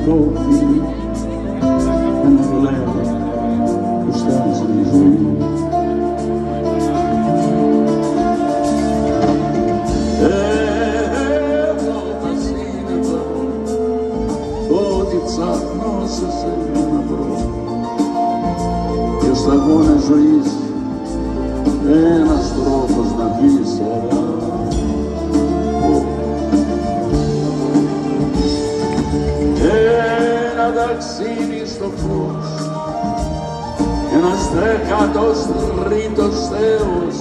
γλυκό φίλι, ένα γλέμα που στάζει η ζωή. Εγώ τα σύννεφα, ό,τι ψάχνω σε σένα να βρω, και στα γόνια ζωής ένας τρόπος να πεις ένα ταξίδι στο φως, ένας 13ος Θεός,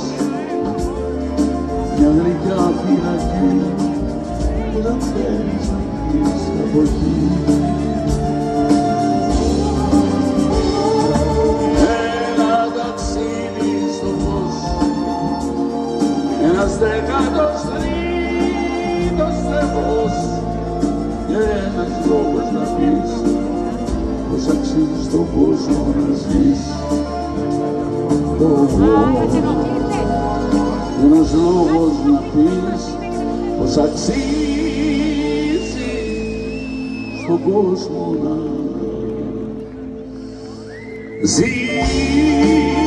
μια γλυκιά φυλακή που δεν θέλεις να βγεις από εκεί. Ένα ταξίδι στο φως, ένας 13ος Θεός, και ένας λόγος να πεις πως αξίζει στον κόσμο να ζεις. Ένας λόγος να πεις πως αξίζει στον κόσμο να ζεις.